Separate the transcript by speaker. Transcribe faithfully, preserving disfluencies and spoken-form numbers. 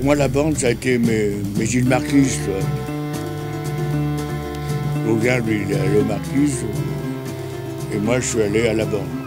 Speaker 1: moi, la bande, ça a été mes, mes Gilles Marquis. Gauguin, lui, il est allé au Marquis. Et moi, je suis allé à la bande.